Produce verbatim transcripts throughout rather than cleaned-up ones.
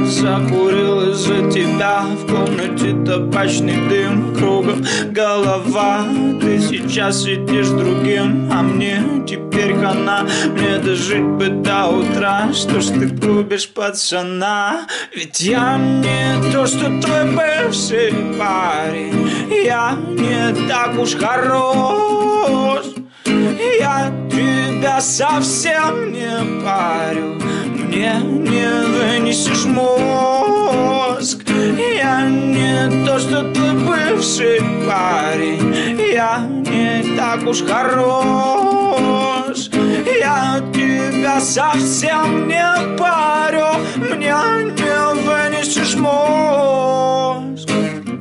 закурил из-за тебя. В комнате табачный дым, кругом голова. Ты сейчас сидишь с другим, а мне теперь хана. Мне дожить бы до утра. Что ж ты губишь пацана? Ведь я не то, что твой бывший парень. Я не так уж хорош. Я тебя совсем не парю. Мне не вынесешь мозг. Я не то, что твой бывший парень. Я не так уж хорош. Я тебя совсем не парю. Мне не вынесешь мозг.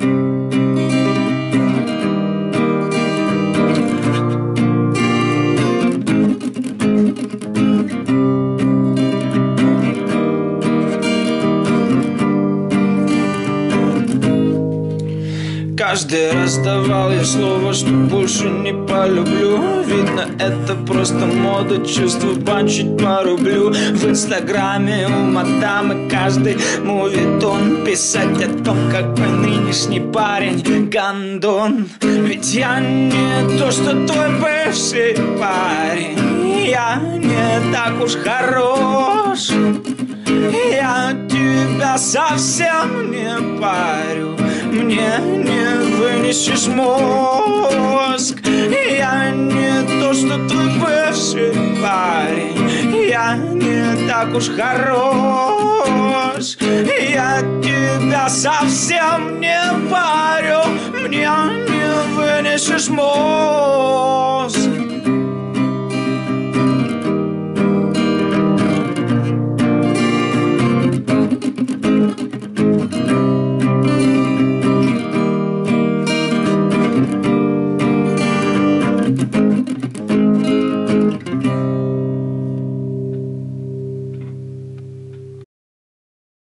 Каждый раз давал я слово, что больше не полюблю. Видно, это просто мода, чувство банчить по рублю. В инстаграме у мадамы каждый мувитон писать о том, какой нынешний парень гандон. Ведь я не то, что твой бывший парень. Я не так уж хорош. Я тебя совсем не парю. Мне не вынесешь мозг. Я не то, что твой бывший парень. Я не так уж хорош. Я тебя совсем не парю. Мне не вынесешь мозг.